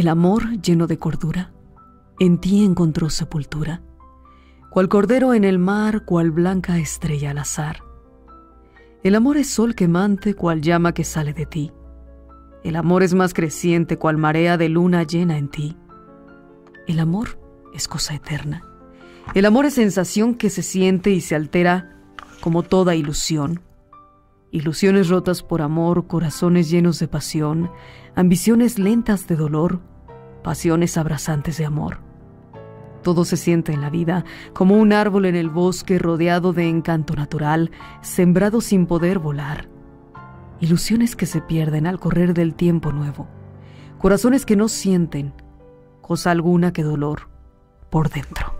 El amor lleno de cordura, en ti encontró sepultura, cual cordero en el mar, cual blanca estrella al azar. El amor es sol quemante, cual llama que sale de ti. El amor es más creciente, cual marea de luna llena en ti. El amor es cosa eterna. El amor es sensación que se siente y se altera como toda ilusión. Ilusiones rotas por amor, corazones llenos de pasión, ambiciones lentas de dolor, pasiones abrasantes de amor. Todo se siente en la vida como un árbol en el bosque rodeado de encanto natural, sembrado sin poder volar. Ilusiones que se pierden al correr del tiempo nuevo. Corazones que no sienten cosa alguna que dolor por dentro.